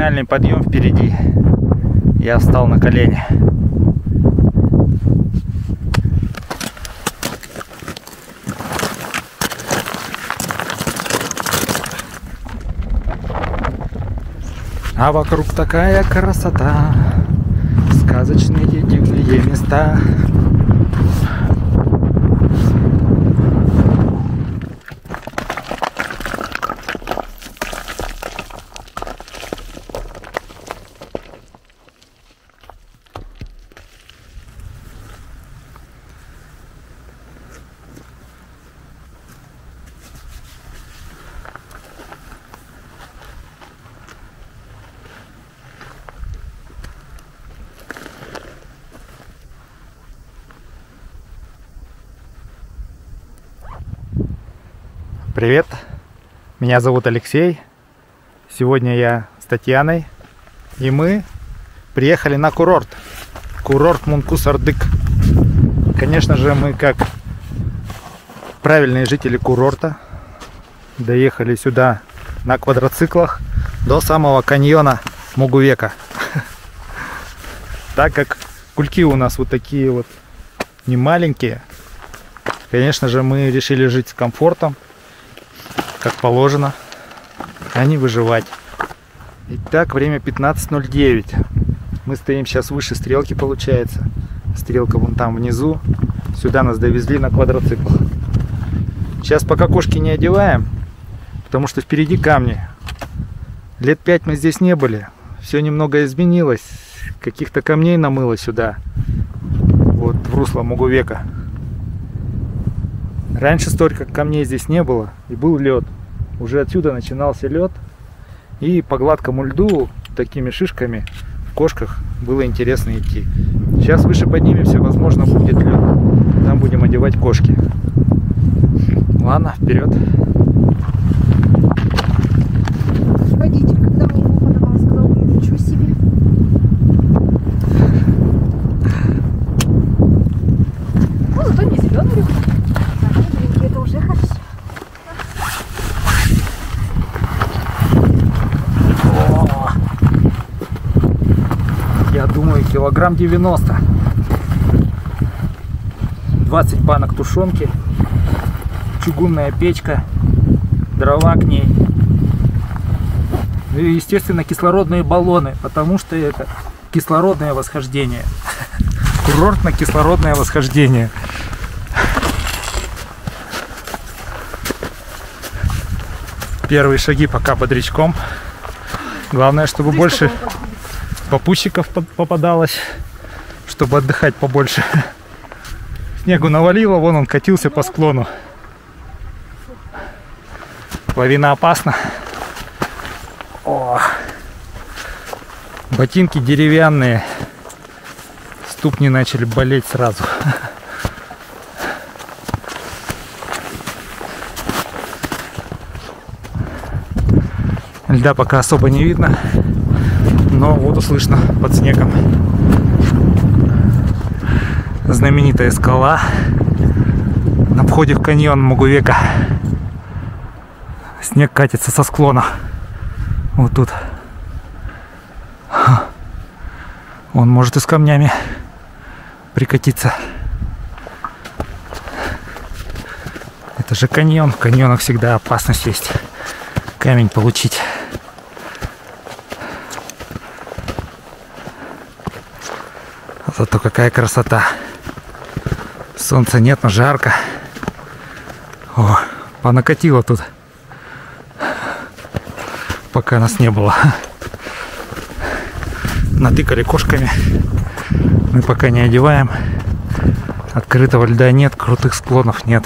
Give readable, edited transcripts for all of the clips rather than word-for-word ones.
нереальный подъем впереди. Я встал на колени. А вокруг такая красота, сказочные дивные места. Привет, меня зовут Алексей. Сегодня я с Татьяной, и мы приехали на курорт. Курорт Мункус-Ардык. Конечно же, мы, как правильные жители курорта, доехали сюда на квадроциклах до самого каньона Мугувека. Так как кульки у нас вот такие вот не маленькие, конечно же, мы решили жить с комфортом, как положено, а не выживать. Итак, время 15:09. Мы стоим сейчас выше стрелки, получается. Стрелка вон там внизу. Сюда нас довезли на квадроциклах. Сейчас пока кошки не одеваем, потому что впереди камни. Лет 5 мы здесь не были. Все немного изменилось. Каких-то камней намыло сюда. Вот в русло Мугувека. Раньше столько камней здесь не было, и был лед. Уже отсюда начинался лед, и по гладкому льду такими шишками в кошках было интересно идти. Сейчас выше поднимемся, возможно, будет лед. Там будем одевать кошки. Ладно, вперед. Водитель, когда мне его подавал, сказал: ничего себе. Ну, зато не зеленый рюкзак. Это уже хорошо. О! Я думаю, килограмм 90. 20 банок тушенки, чугунная печка, дрова к ней. И, естественно, кислородные баллоны, потому что это кислородное восхождение. Курортно-кислородное восхождение. Первые шаги пока бодрячком. Главное, чтобы больше попутчиков попадалось, чтобы отдыхать побольше. Снегу навалило, вон он катился по склону. Лавина опасна. О! Ботинки деревянные. Ступни начали болеть сразу. Льда пока особо не видно, но воду слышно под снегом. Знаменитая скала на входе в каньон Мугувека. Снег катится со склона. Вот тут. Он может и с камнями прикатиться. Это же каньон. В каньонах всегда опасность есть. Камень получить. Зато какая красота. Солнца нет, но жарко. О, понакатило тут. Пока нас не было. Натыкали кошками. Мы пока не одеваем. Открытого льда нет, крутых склонов нет.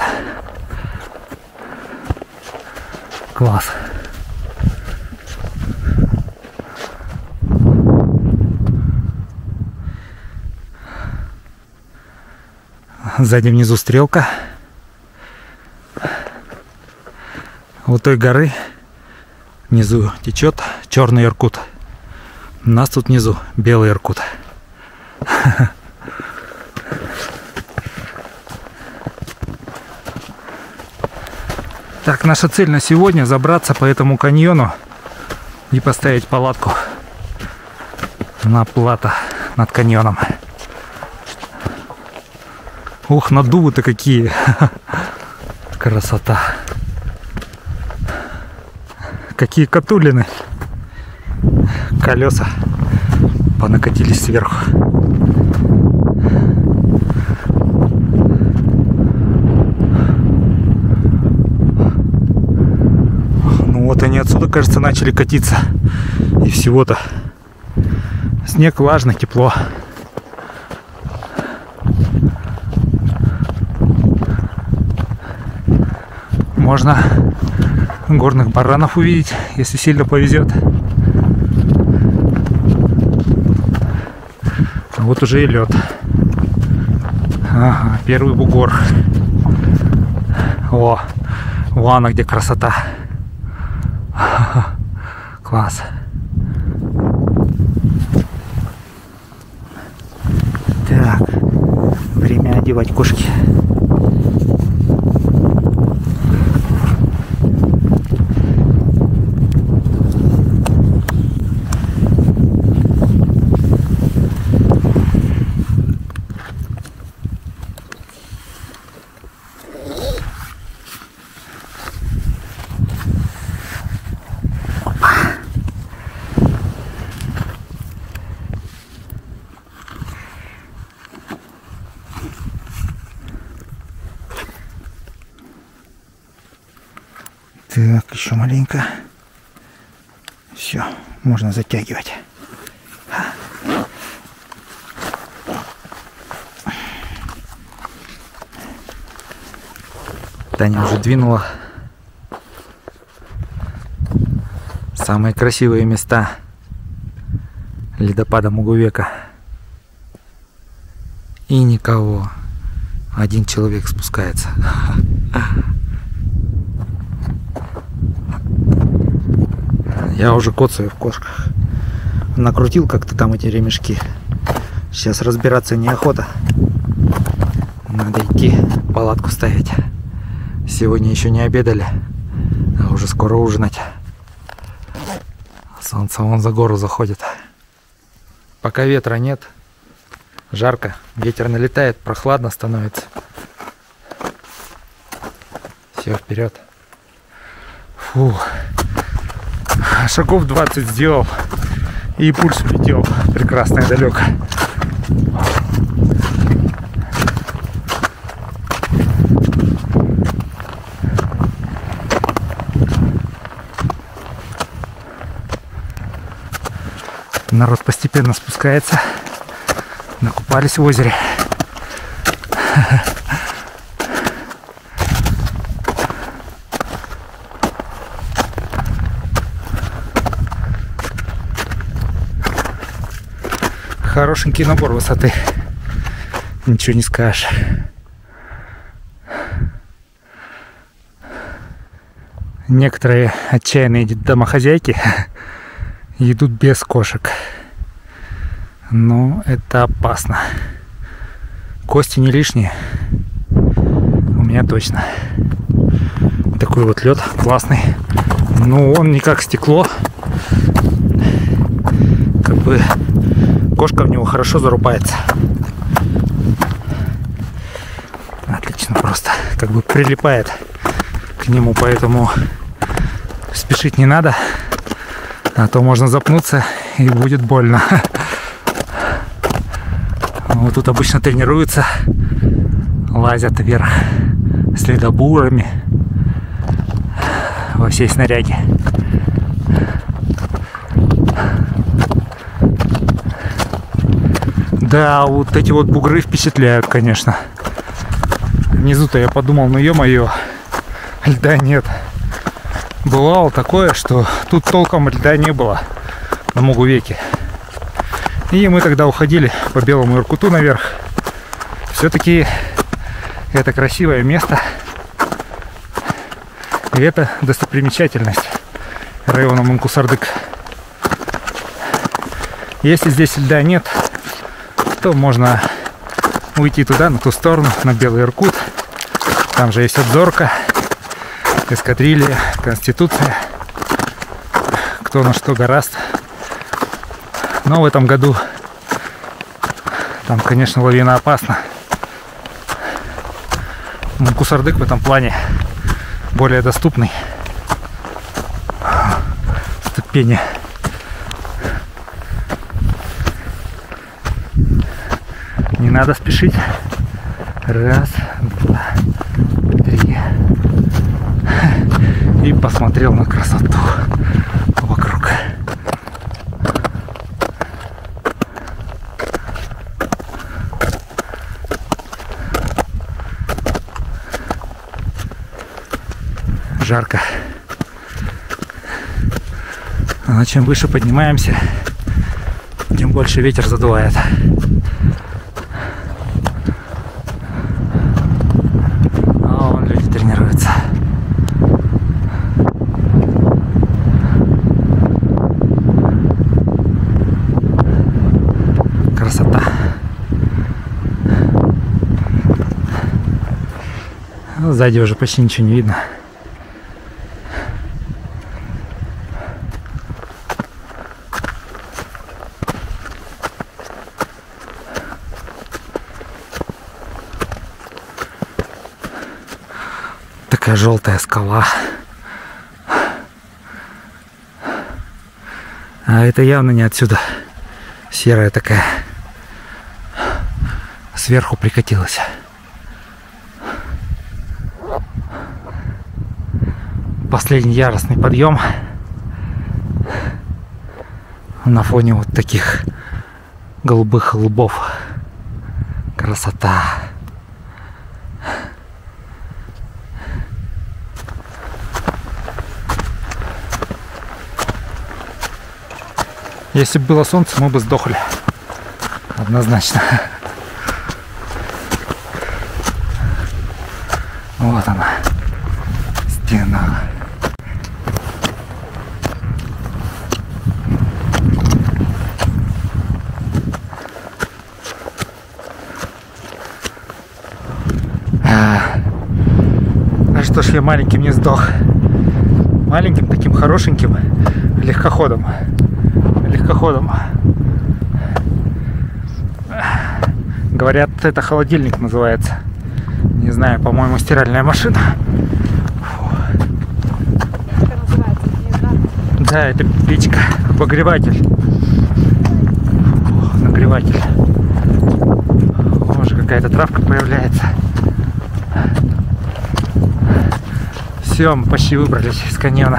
Класс. Сзади внизу стрелка. У той горы внизу течет черный Иркут. У нас тут внизу белый Иркут. Так, наша цель на сегодня забраться по этому каньону и поставить палатку. на плато над каньоном. Ух, надувы-то какие! Красота! Какие катулины! Колеса понакатились сверху. Ну вот они отсюда, кажется, начали катиться. И всего-то. Снег влажный, тепло. Можно горных баранов увидеть, если сильно повезет. Вот уже и лед. Ага, первый бугор. О, вон она где красота. Класс. Так, время одевать кошки. Так, еще маленько. Все, можно затягивать. Таня уже двинула. Самые красивые места ледопада Мугувека. И никого. Один человек спускается. Я уже коцаю в кошках. Накрутил как-то там эти ремешки. Сейчас разбираться неохота. Надо идти палатку ставить. Сегодня еще не обедали, а уже скоро ужинать. Солнце вон за гору заходит. Пока ветра нет, жарко, ветер налетает, прохладно становится. Все, вперед. Фу. Шагов 20 сделал, и пульс улетел прекрасно и далеко. Народ постепенно спускается. Накупались в озере. Хорошенький набор высоты. Ничего не скажешь. Некоторые отчаянные домохозяйки идут без кошек. Но это опасно. Кости не лишние. У меня точно. Такой вот лед классный. Но он не как стекло. Как бы кошка в него хорошо зарубается. Отлично просто. Как бы прилипает к нему, поэтому спешить не надо. А то можно запнуться и будет больно. Вот тут обычно тренируются, лазят вверх следобурами во всей снаряге. Да, вот эти вот бугры впечатляют, конечно. Внизу-то я подумал, ну ё-моё, льда нет. Бывало такое, что тут толком льда не было на Мугувеке. И мы тогда уходили по Белому Иркуту наверх. Все-таки это красивое место. И это достопримечательность района Мункусардык. Если здесь льда нет, то можно уйти туда, на ту сторону, на Белый Иркут. Там же есть Обзорка, эскадрилья, Конституция. Кто на что гораст. Но в этом году там, конечно, лавина опасна. Кусардык в этом плане более доступный. Ступени. Не надо спешить. Раз, два, три. И посмотрел на красоту вокруг. Жарко. Но чем выше поднимаемся, тем больше ветер задувает. А вон люди тренируются. Красота. Ну, сзади уже почти ничего не видно. Такая желтая скала. А это явно не отсюда. Серая такая. Сверху прикатилась. Последний яростный подъем на фоне вот таких голубых лбов. Красота. Если бы было солнце, мы бы сдохли. Однозначно. Вот она. Стена. А что ж я маленьким не сдох? Маленьким таким хорошеньким легкоходом. Говорят, это холодильник называется. Не знаю, по-моему, стиральная машина. Как называется? Не знаю. Да, это печка, обогреватель. Нагреватель. Уже какая-то травка появляется. Все, мы почти выбрались из каньона.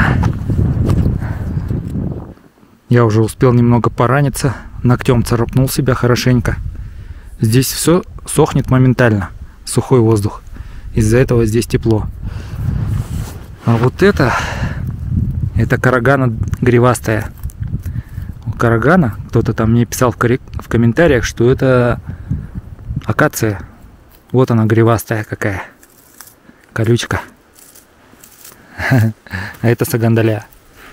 Я уже успел немного пораниться, ногтем царапнул себя хорошенько. Здесь все сохнет моментально, сухой воздух. Из-за этого здесь тепло. А вот это карагана гривастая. У карагана, кто-то там мне писал в комментариях, что это акация. Вот она гривастая какая. Колючка. А это сагандаля.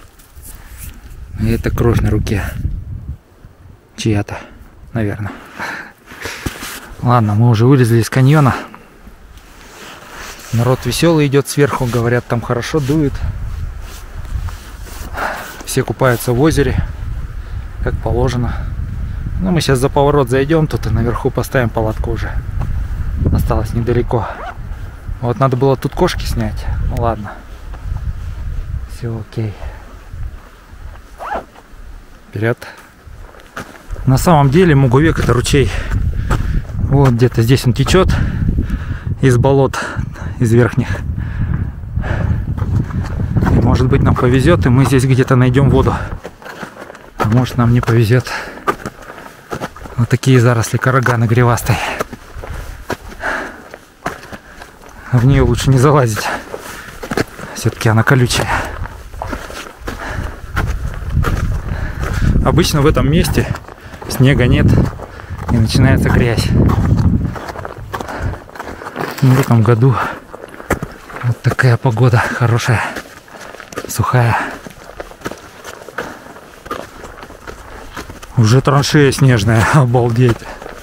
И это кровь на руке. Чья-то, наверное. Ладно, мы уже вылезли из каньона. Народ веселый идет сверху, говорят, там хорошо дует. Все купаются в озере, как положено. Ну, мы сейчас за поворот зайдем, тут и наверху поставим палатку уже. Осталось недалеко. Вот надо было тут кошки снять. Ну ладно. Все окей. Вперед. На самом деле Мугувек — это ручей. Вот где-то здесь он течет из болот, из верхних. И, может быть, нам повезет, и мы здесь где-то найдем воду. А может, нам не повезет. Вот такие заросли караганы гривастой. В нее лучше не залазить. Все-таки она колючая. Обычно в этом месте снега нет и начинается грязь. Но в этом году вот такая погода хорошая, сухая. Уже траншея снежная, обалдеть.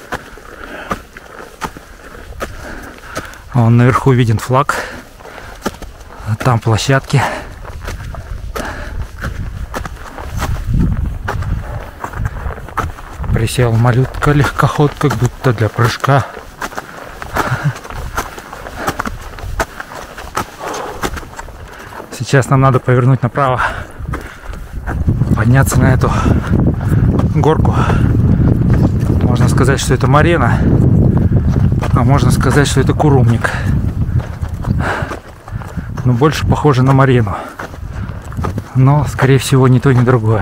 Вон наверху виден флаг. Там площадки. присел. Малютка легкоход, как будто для прыжка. Сейчас нам надо повернуть направо, подняться на эту горку. Можно сказать, что это Марена, а можно сказать, что это Курумник. Но больше похоже на Марену. Но, скорее всего, ни то, ни другое.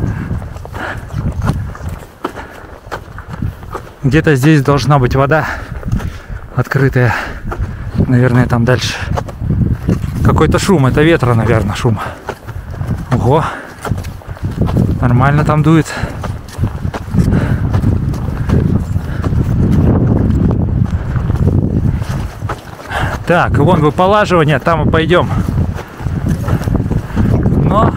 Где-то здесь должна быть вода открытая. Наверное, там дальше. Какой-то шум. Это ветра, наверное, шум. Ого. Нормально там дует. Так, вон выполаживание, там мы пойдем. Но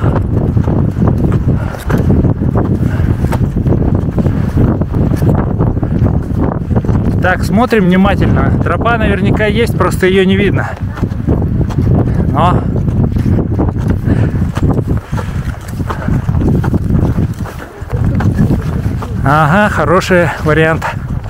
так, смотрим внимательно. Тропа наверняка есть, просто ее не видно. Но ага, хороший вариант.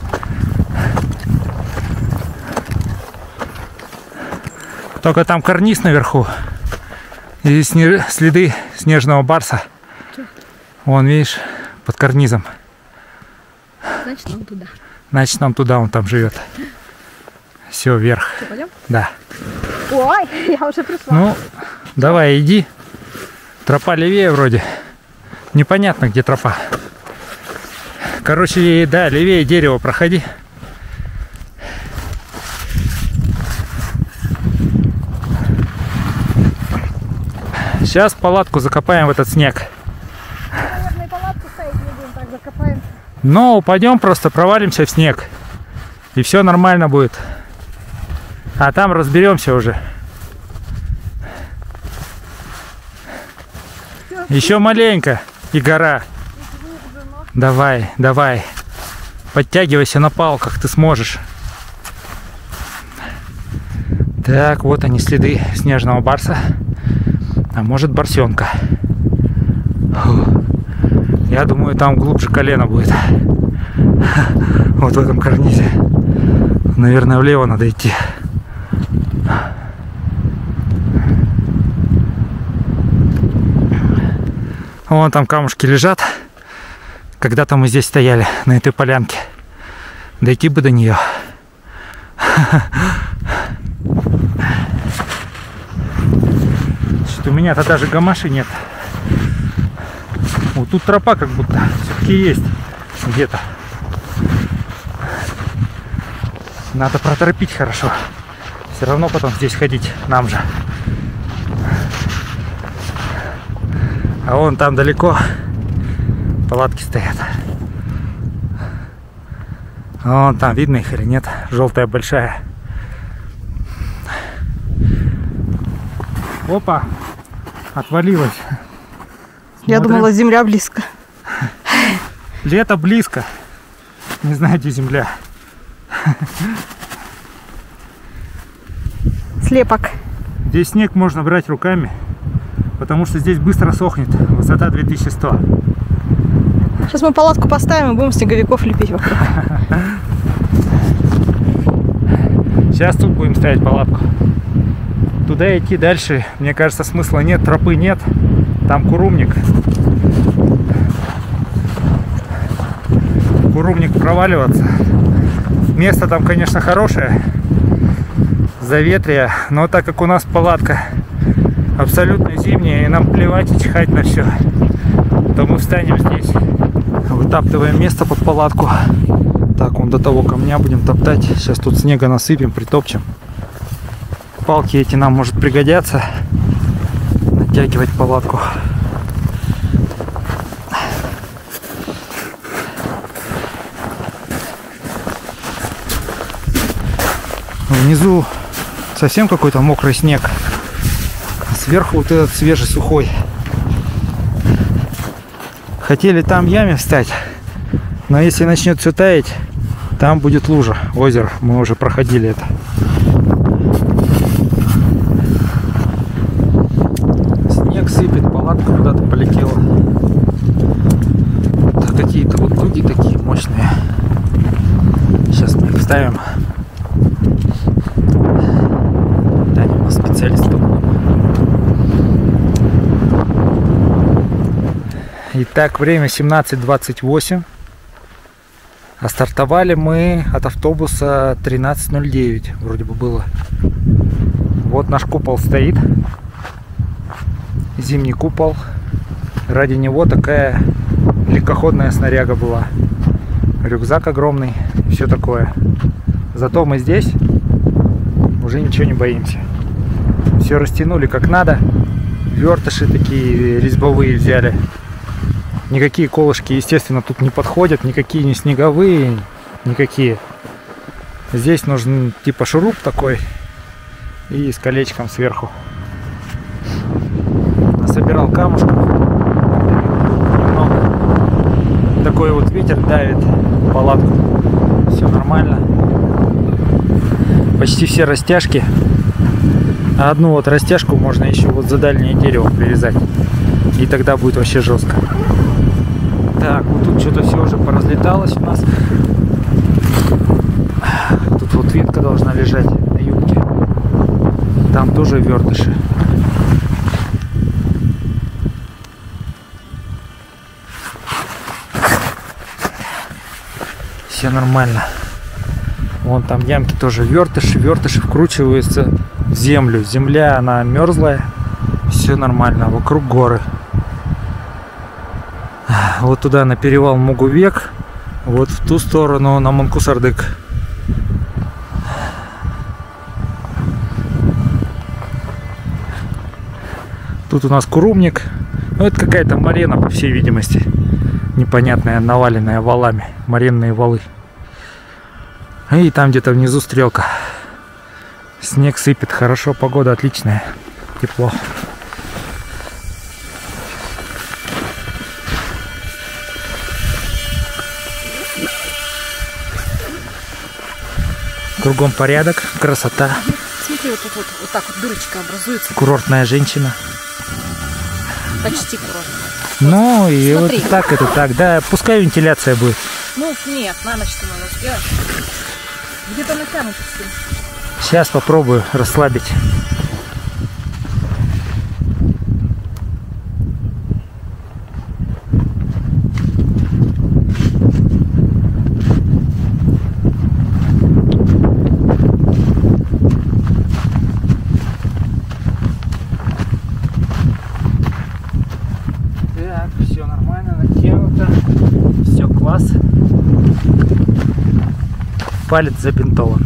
Только там карниз наверху. И следы снежного барса. Вон, видишь, под карнизом. Значит, нам туда. Значит, нам туда, он там живет. Все, вверх. Что, пойдем? Да. Ой, я уже пришла. Ну, давай, иди. Тропа левее вроде. Непонятно, где тропа. Короче, да, левее дерева проходи. Сейчас палатку закопаем в этот снег. Наверное, палатку ставить не будем, так закопаем. Но упадем, просто провалимся в снег. И все нормально будет. А там разберемся уже. Еще маленько. И гора. Давай, давай. Подтягивайся на палках, ты сможешь. Так, вот они, следы снежного барса. А может, барсенка. Фу. Я думаю, там глубже колено будет. Вот в этом карнизе. Наверное, влево надо идти. Вон там камушки лежат. Когда-то мы здесь стояли, на этой полянке. Дойти бы до нее. Что-то у меня-то даже гамаши нет. Вот тут тропа как будто все-таки есть где-то. Надо проторопить хорошо. Все равно потом здесь ходить нам же. А вон там далеко палатки стоят. А вон там видно их или нет? Желтая большая. Опа! Отвалилась. Я думала, земля близко. Лето близко. Не знаю, где земля. Слепок. Здесь снег можно брать руками, потому что здесь быстро сохнет. Высота 2100. Сейчас мы палатку поставим и будем снеговиков лепить вокруг. Сейчас тут будем ставить палатку. Туда идти дальше, мне кажется, смысла нет, тропы нет. Там Курумник. Курумник проваливаться. Место там, конечно, хорошее. Заветрие. Но так как у нас палатка абсолютно зимняя, и нам плевать и чихать на все, то мы встанем здесь. Вытаптываем место под палатку. Так, вон до того камня будем топтать. Сейчас тут снега насыпем, притопчем. Палки эти нам, может, пригодятся. Натягивать палатку. Внизу совсем какой-то мокрый снег. А сверху вот этот свежий, сухой. Хотели там яме встать, но если начнет все таять, там будет лужа, озеро. Мы уже проходили это. Снег сыпет, палатка куда-то полетела. какие-то вот дуги такие мощные. Сейчас мы их вставим. Таня у нас специалист по дугам. Итак, время 17:28. А стартовали мы от автобуса 13:09. Вроде бы было. Вот наш купол стоит. Зимний купол. Ради него такая легкоходная снаряга была. Рюкзак огромный. Все такое. Зато мы здесь уже ничего не боимся. Все растянули как надо. Вертыши такие резьбовые взяли. Никакие колышки, естественно, тут не подходят. Никакие не снеговые. Никакие. Здесь нужен типа шуруп такой. И с колечком сверху. Насобирал камушков. Немного. Такой вот ветер давит в палатку. Все нормально. Почти все растяжки. А одну вот растяжку можно еще вот за дальнее дерево привязать. И тогда будет вообще жестко. Так, вот тут что-то все уже поразлеталось у нас. Тут вот ветка должна лежать на юбке. Там тоже вертыши. Все нормально. Вон там ямки тоже вертыши. Вертыши вкручиваются в землю. Земля, она мерзлая. Все нормально. Вокруг горы. Вот туда на перевал Мугувек. Вот в ту сторону на Мункусардык. Тут у нас курумник. Ну, это какая-то морена, по всей видимости. Непонятная, наваленная валами. Моренные валы. И там где-то внизу стрелка. Снег сыпет. Хорошо, погода отличная. Тепло. Кругом порядок, красота. Смотри, вот так вот дырочка образуется. Курортная женщина. Почти курортная. Ну и смотри. вот так это так, да, пускай вентиляция будет. Ну нет, на ночь-то надо сделать. Где-то натянут. Сейчас попробую расслабить. Так, все нормально, натянуто. Все класс. Палец забинтован.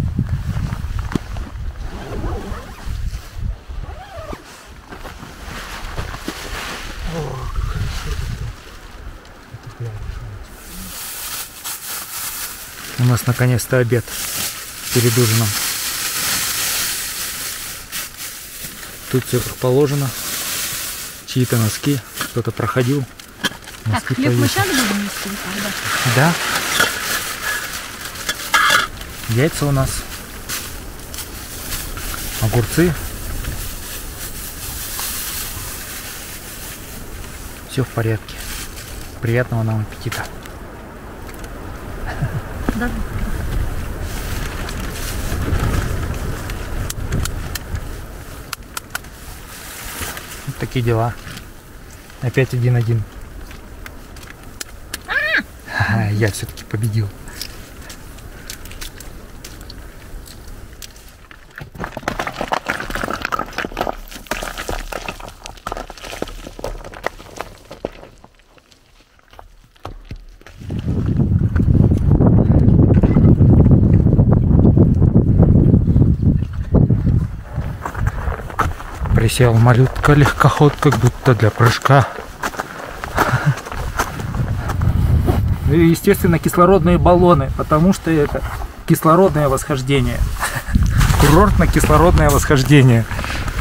У нас наконец-то обед перед ужином. Тут все как положено. Чьи-то носки. Кто-то проходил. Так, хлеб мы сейчас будем нести? Да. Яйца у нас. Огурцы. Все в порядке. Приятного нам аппетита. Да. Вот такие дела. Опять 1-1. Я все-таки победил. Присел малютка, легкоход, как будто для прыжка. И, естественно, кислородные баллоны, потому что это кислородное восхождение. Курортно-кислородное восхождение.